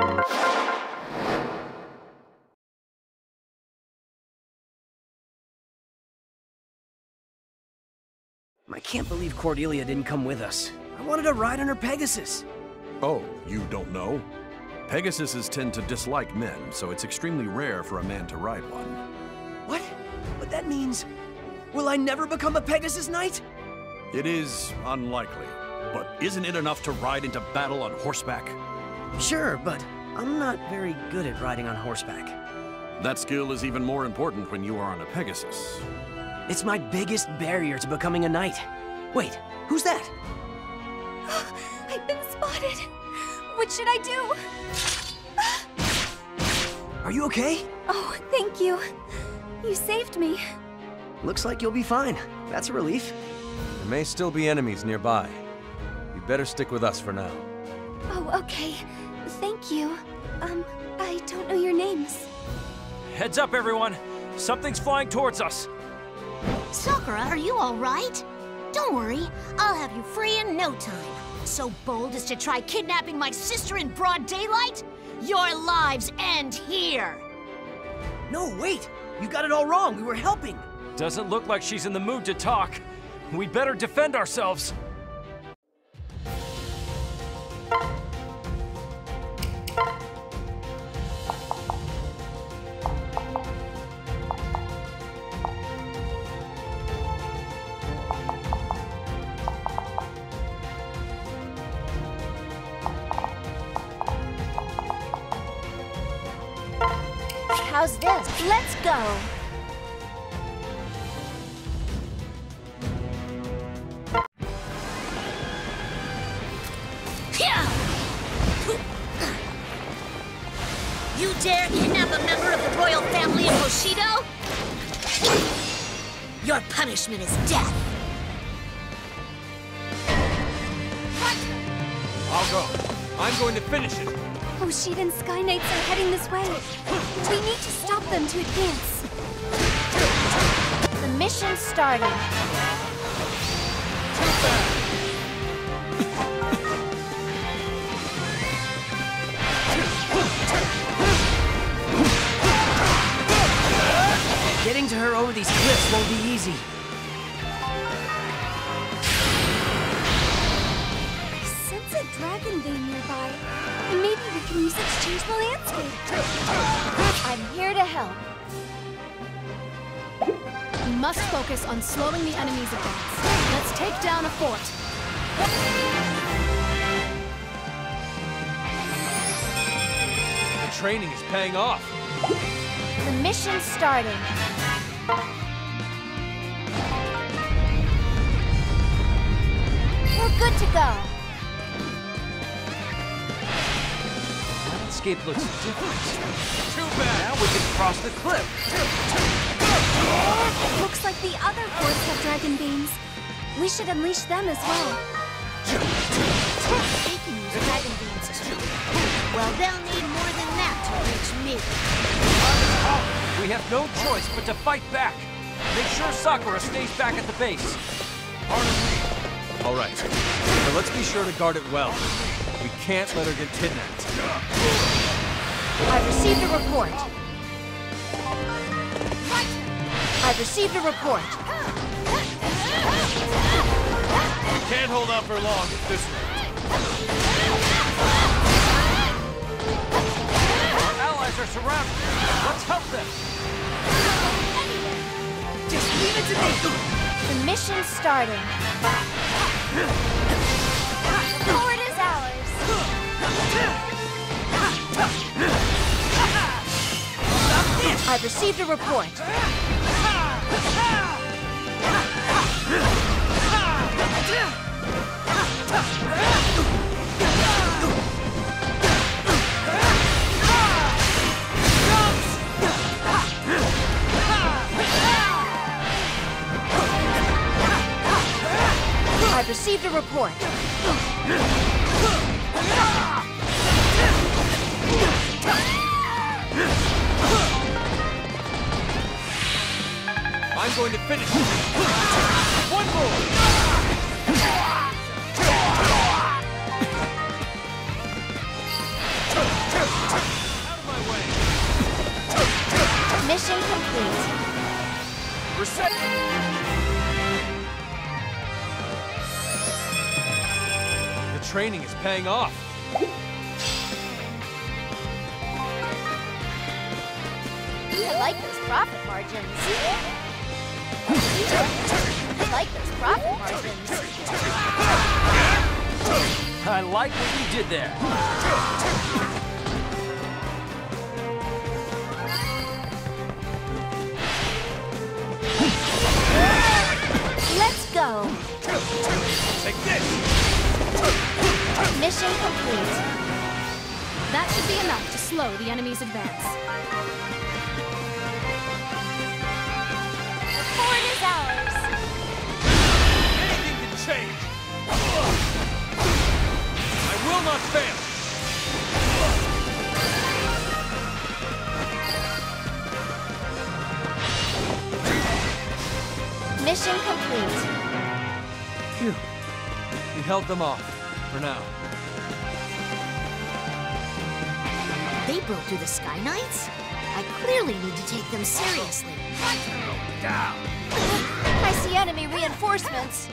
I can't believe Cordelia didn't come with us. I wanted to ride on her Pegasus. Oh, you don't know? Pegasuses tend to dislike men, so it's extremely rare for a man to ride one. What? But that means... will I never become a Pegasus Knight? It is unlikely, but isn't it enough to ride into battle on horseback? Sure, but I'm not very good at riding on horseback. That skill is even more important when you are on a Pegasus. It's my biggest barrier to becoming a knight. Wait, who's that? I've been spotted. What should I do? Are you okay? Oh, thank you. You saved me. Looks like you'll be fine. That's a relief. There may still be enemies nearby. You'd better stick with us for now. Oh, okay. Thank you. I don't know your names. Heads up, everyone! Something's flying towards us! Sakura, are you all right? Don't worry, I'll have you free in no time. So bold as to try kidnapping my sister in broad daylight? Your lives end here! No, wait! You got it all wrong. We were helping. Doesn't look like she's in the mood to talk. We better defend ourselves. How's this? Let's go! You dare kidnap a member of the royal family of Hoshidan? Your punishment is death! I'll go. I'm going to finish it. Hoshidan Sky Knights are heading this way. We need to stop them to advance. The mission's starting. Getting to her over these cliffs won't be easy. I sense a dragon vein nearby. Maybe we can use it to change the landscape. I'm here to help. We must focus on slowing the enemy's advance. Let's take down a fort. The training is paying off. The mission's starting. We're good to go. The landscape looks different. Too bad! Now we can cross the cliff. Looks like the other forts have dragon veins. We should unleash them as well. They can use dragon beams too. Well, they'll need more than that to reach me. We have no choice but to fight back. Make sure Sakura stays back at the base. All right, but let's be sure to guard it well. We can't let her get kidnapped. I've received a report. I've received a report. Can't hold out for long at this rate. Our allies are surrounded. Let's help them. Just leave it to me. The mission's starting. The fort is ours. I've received a report. I've received a report. I'm going to finish it. One more! Mission complete. The training is paying off. I like those profit margins. I like those profit margins. I like what you did there. Let's go. Take this! Mission complete. That should be enough to slow the enemy's advance. The fort is ours. Anything can change! I will not fail! Mission complete. Phew. We held them off, for now. They broke through the Sky Knights? I clearly need to take them seriously. I see enemy reinforcements.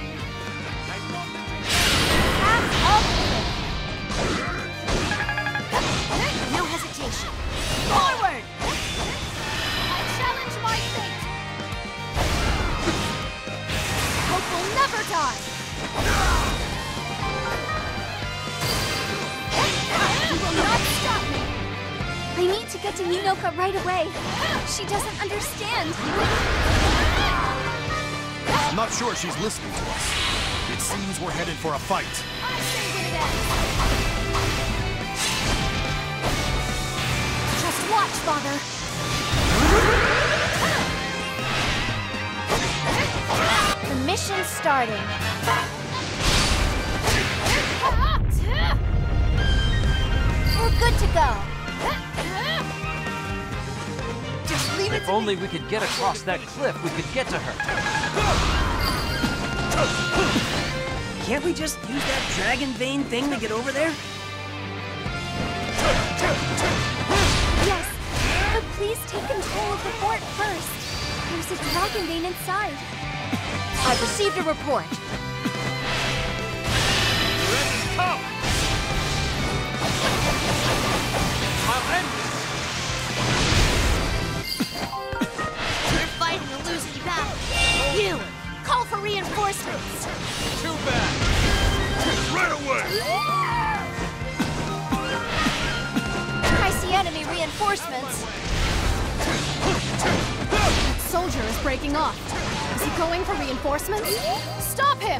No hesitation. Forward! I challenge my fate. Hope will never die. You will not stop me. I need to get to Yunoka right away. She doesn't understand. I'm not sure she's listening to us. It seems we're headed for a fight. I say when it ends. Just watch, Father. The mission's starting. We're good to go. Just leave it If only we could get across that cliff, we could get to her. Can't we just use that dragon vein thing to get over there? Yes, but please take control of the fort first. There's a dragon vein inside. I've received a report. Come! I'll end this! We're fighting a losing battle. You, call for reinforcements. Too bad! Right away! I see enemy reinforcements. That soldier is breaking off. Is he going for reinforcements? Stop him!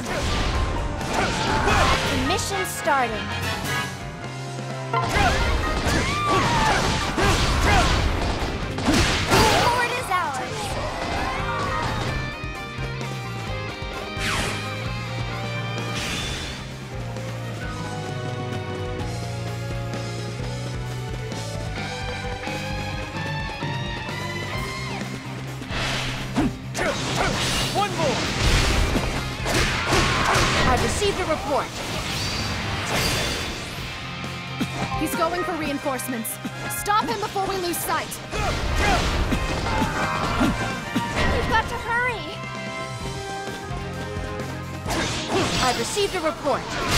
The mission's starting. The fort is ours. One more! I've received a report. He's going for reinforcements. Stop him before we lose sight. We've got to hurry. I've received a report.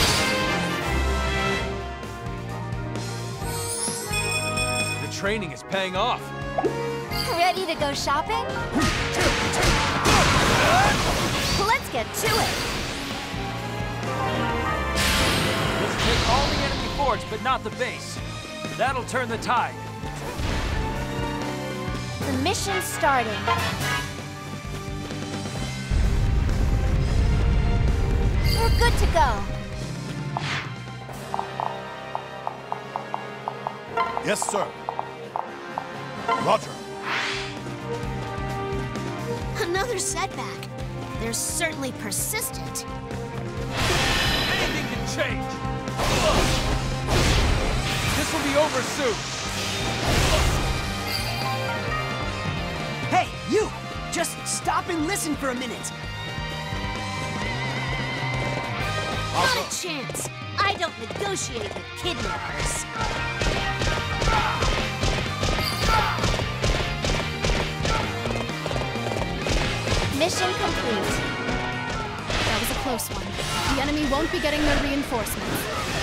The training is paying off. Ready to go shopping? Let's get to it. Let's take all the enemy forts, but not the base. That'll turn the tide. The mission's starting. We're good to go. Yes, sir. Roger. Another setback. They're certainly persistent. Anything can change! This will be over soon! Hey, you! Just stop and listen for a minute. Not a chance. I don't negotiate with kidnappers. Mission complete. That was a close one. The enemy won't be getting their reinforcements.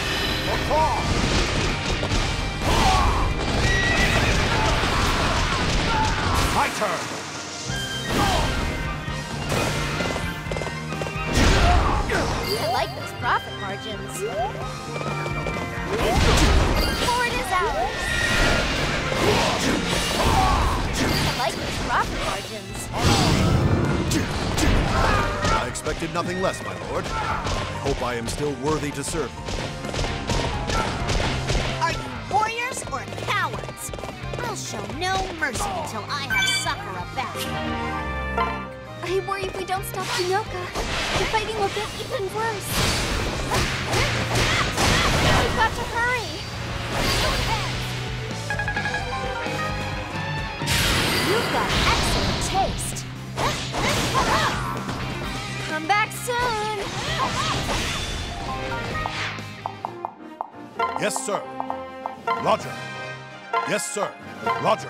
My turn! I like those profit margins. Fort is ours. I like those profit margins. I expected nothing less, my lord. I hope I am still worthy to serve you. Are you warriors or cowards? I'll show no mercy until I have Sakura back. I worry if we don't stop Hinoka, the fighting will get even worse. We've got to hurry. You've got excellent taste. Come back soon. Yes, sir. Roger. Yes, sir. Roger.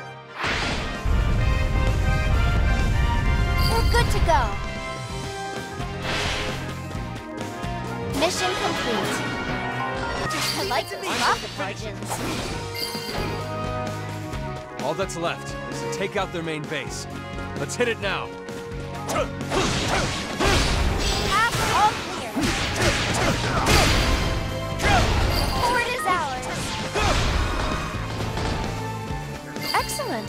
We're good to go. Mission complete. I like the profit margins. All that's left is to take out their main base. Let's hit it now. Path all clear. Fort is ours. Excellent.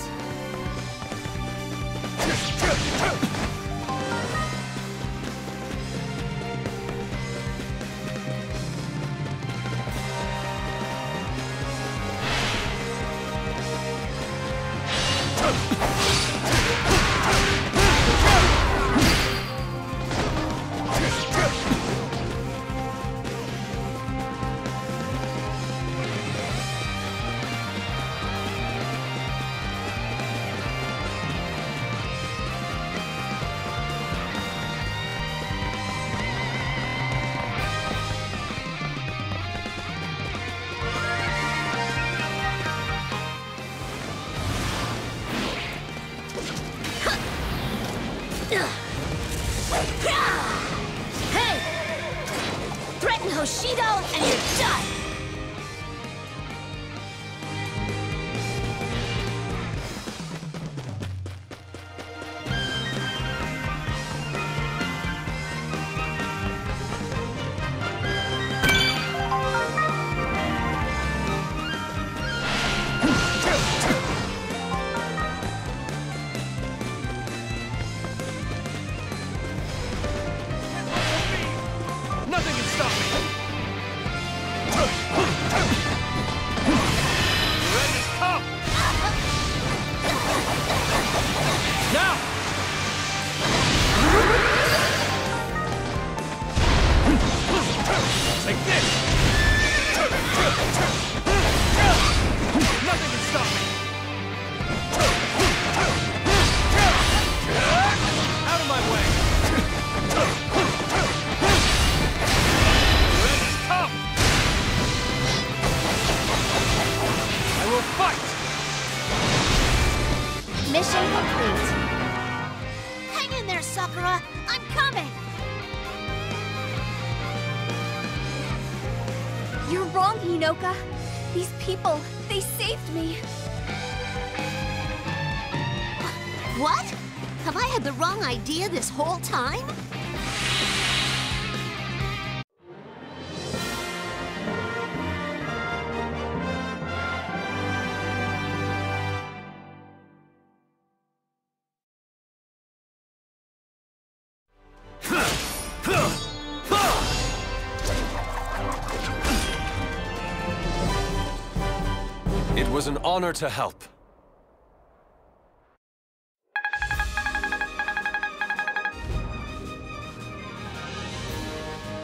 Hey! Threaten Hoshidan and you're done! Nothing can stop me! Ready to come! Now! Take this! Nothing can stop me! Out of my way! Ready to come! I will fight! Mission complete. Hang in there, Sakura! I'm coming! You're wrong, Hinoka. These people, they saved me. What? Have I had the wrong idea this whole time? It was an honor to help.